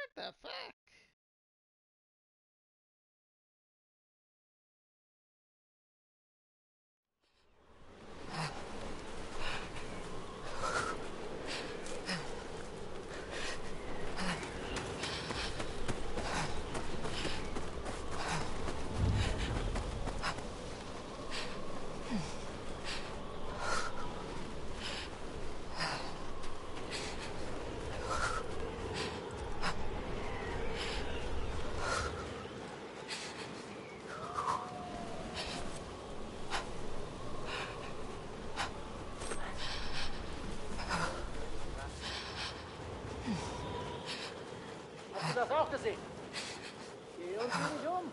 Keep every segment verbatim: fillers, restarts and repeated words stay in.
What the fuck? Hast du das auch gesehen? Geh uns hier nicht um.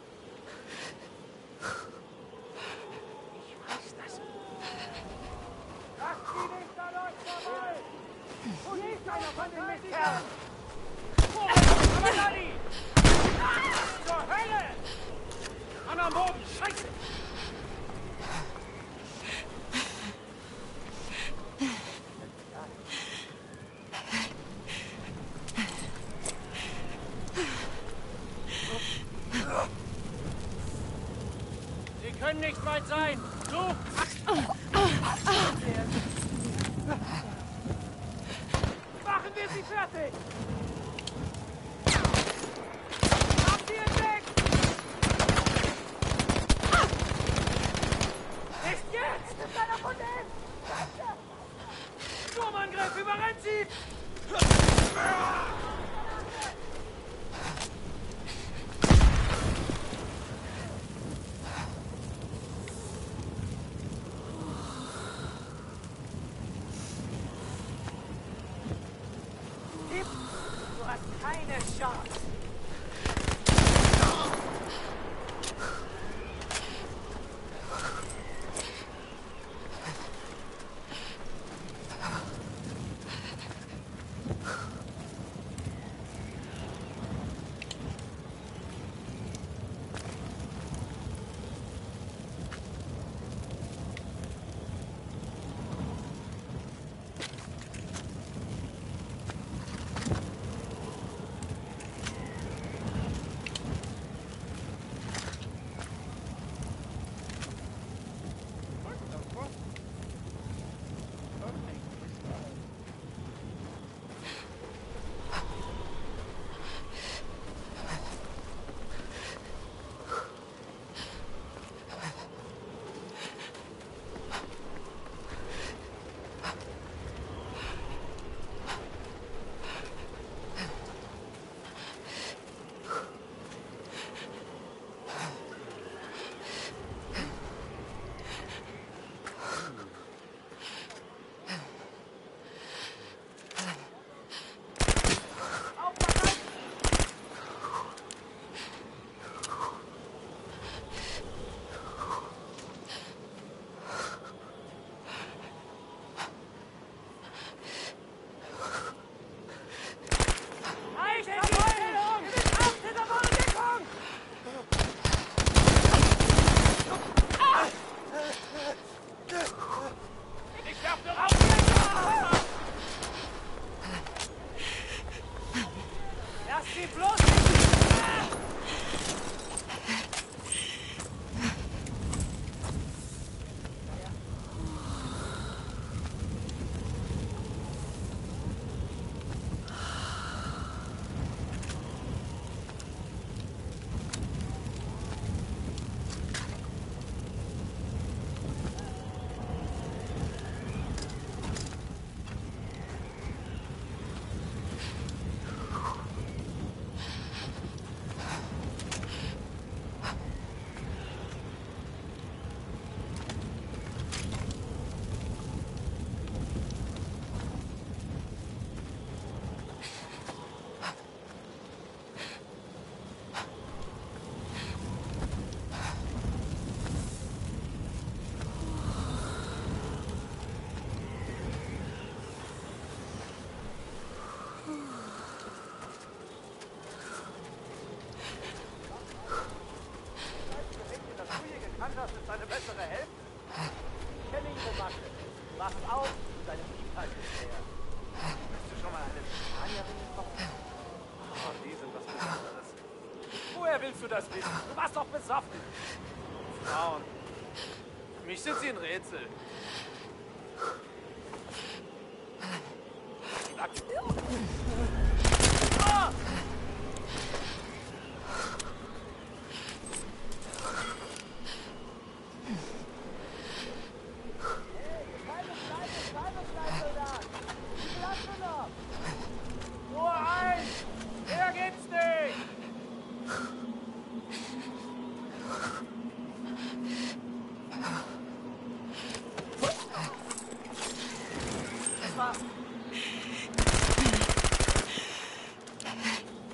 Ich weiß das. Lass die nicht an euch vorbei! Und nicht einer von den Mistkerlen! Aber Lani! Zur Hölle! Mann am Boden! Scheiße! Sie können nicht weit sein! Du! Machen wir sie fertig! Habt ihr ihn weg! Nicht jetzt! Ist einer von denen! Sturmangriff! Überrennt sie! das wissen? Du warst doch besoffen. Frauen. Für mich sind sie ein Rätsel. Ah! Nur eins! Mehr geht's nicht! Das war...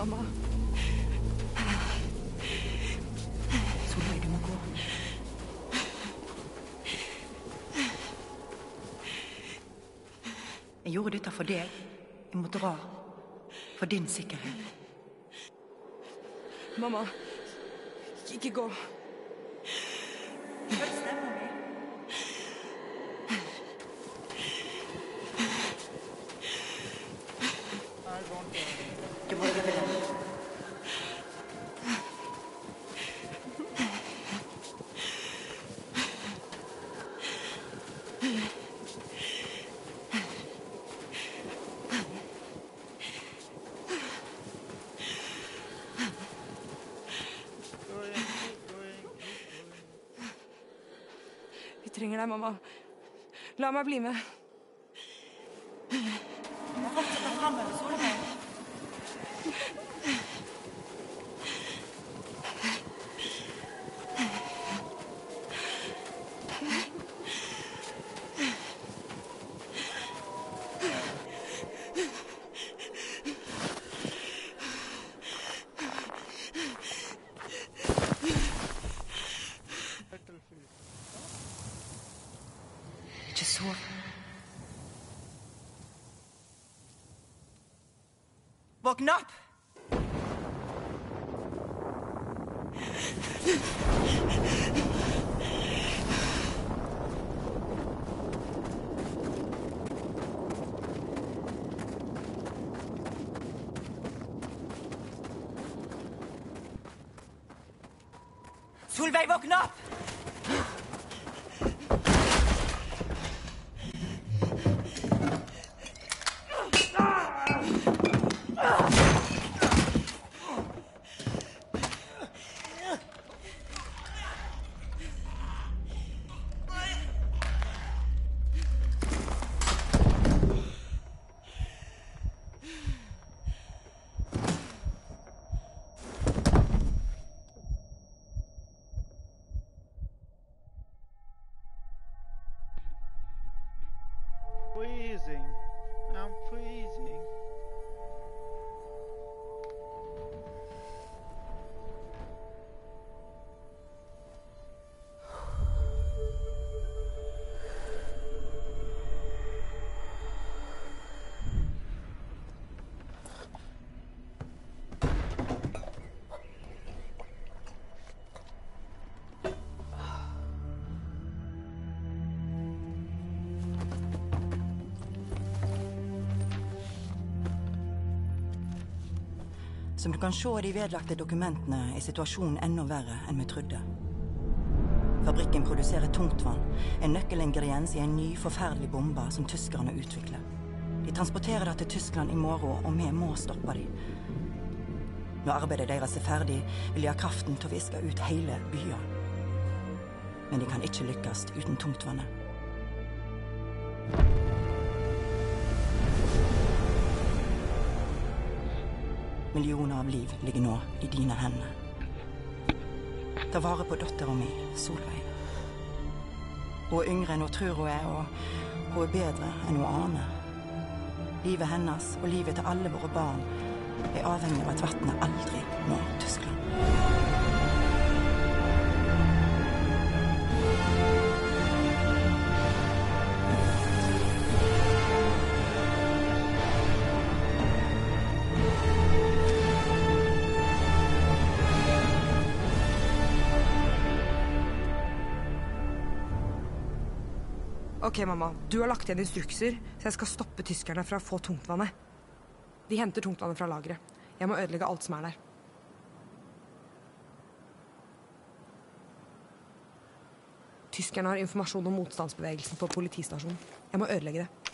Mamma. Solveig, du må gå. Jeg gjorde dette for deg. Jeg må dra. For din sikkerhet. Mamma, ikke gå. Hør stemmen min. Du må ikke ville. Vi trenger deg, mamma. La meg bli med. Du må fortsette fremover, Solveig. Ikke sov. Våkn opp! Solveig, våkn opp! Freezing. I'm freezing. Som du kan se i de vedlagte dokumentene, er situasjonen enda verre enn vi trodde. Fabrikken produserer tungtvann, en nøkkelingrediens i en ny, forferdelig bombe som tyskerne utvikler. De transporterer det til Tyskland i morgen, og vi må stoppe dem. Når arbeidet deres er ferdig, vil de ha kraften til å viske ut hele byen. Men de kan ikke lykkes uten tungtvannet. Millioner av liv ligger nå i dine hender. Ta vare på datteren min, Solveig. Hun er yngre enn hun tror hun er, og hun er bedre enn hun aner. Livet hennes og livet til alle våre barn er avhengig av at vannet aldri når Tyskland. Ok, mamma. Du har lagt igjen instrukser, så jeg skal stoppe tyskerne fra å få tungtvannet. De henter tungtvannet fra lageret. Jeg må ødelegge alt som er der. Tyskerne har informasjon om motstandsbevegelsen på politistasjonen. Jeg må ødelegge det.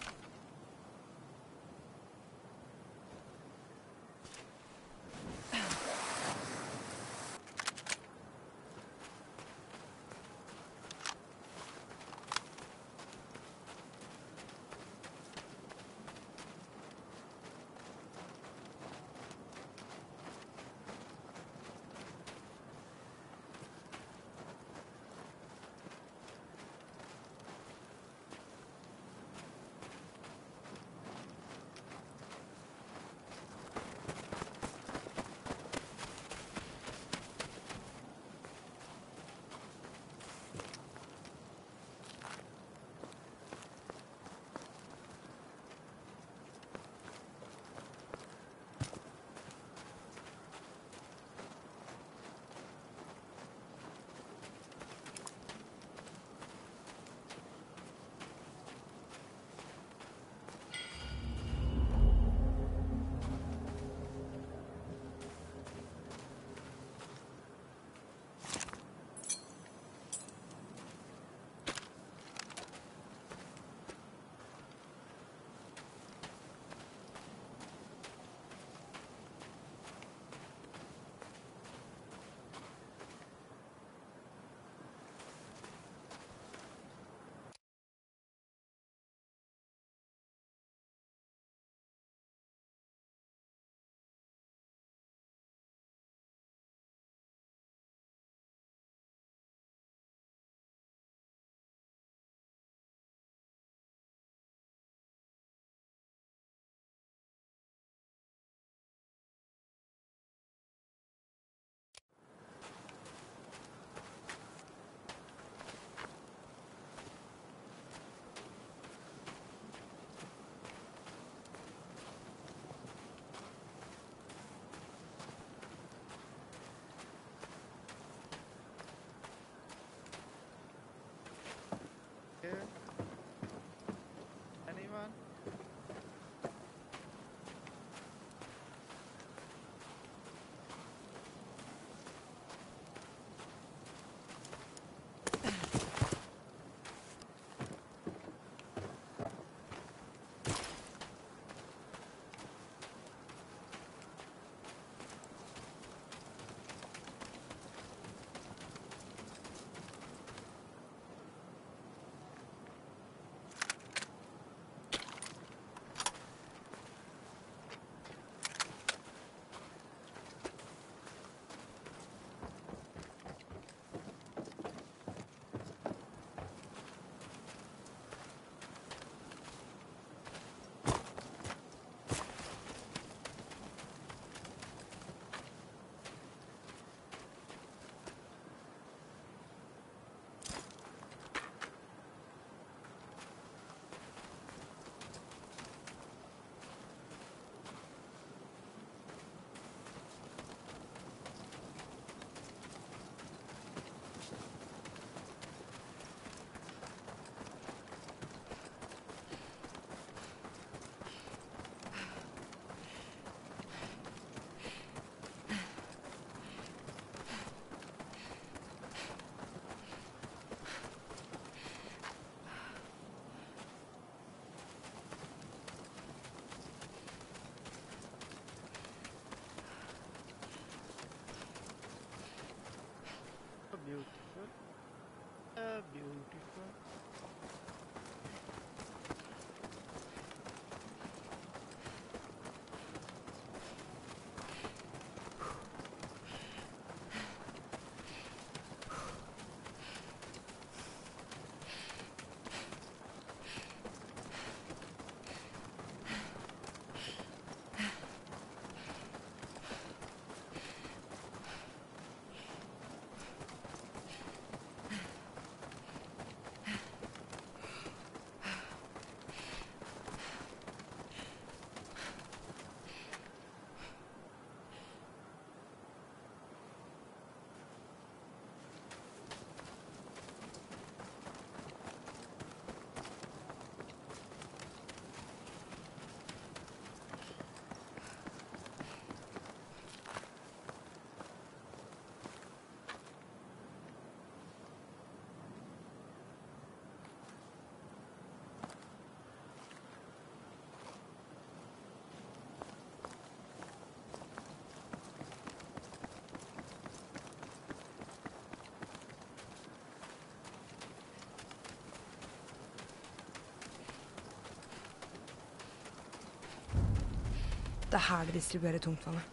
Det er her de distribuerer tungtvannet.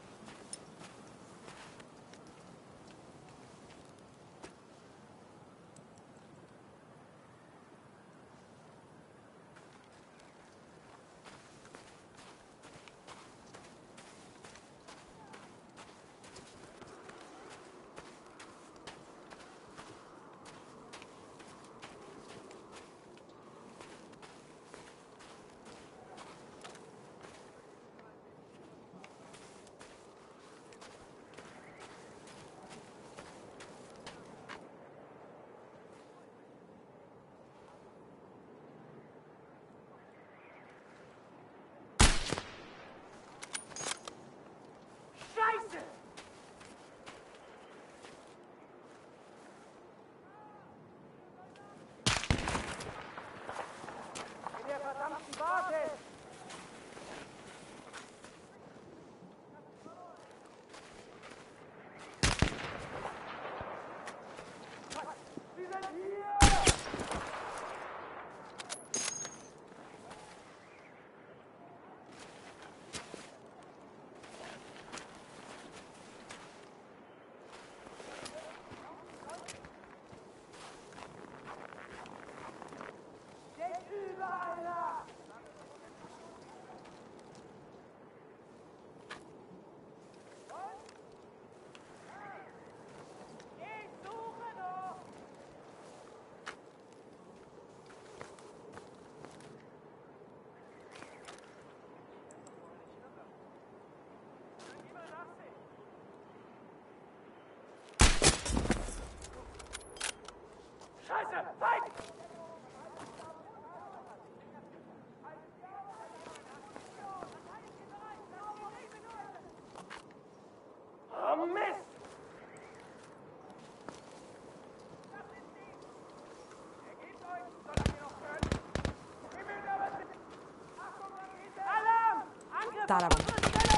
Der er man.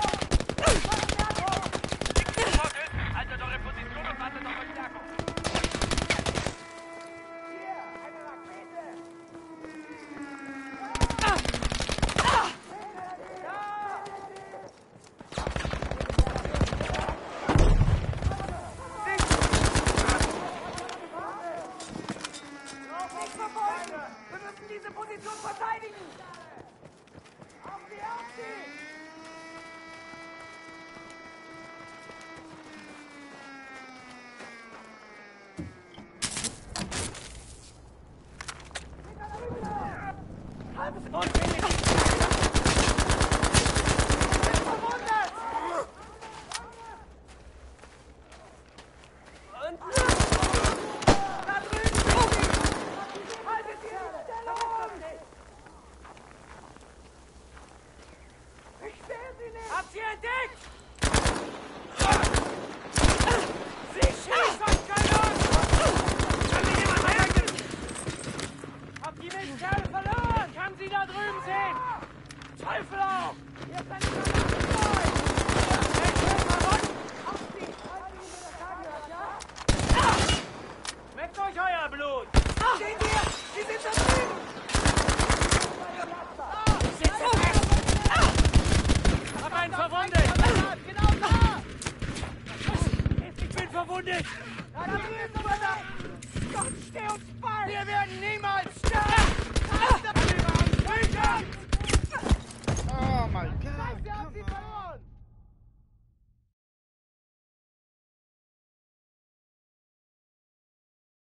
Haltet eure Position und wartet auf Verstärkung. Hier, eine Rakete! Nicht verfolgen! Wir müssen diese Position verteidigen! Auf die, auf die! Wir werden niemals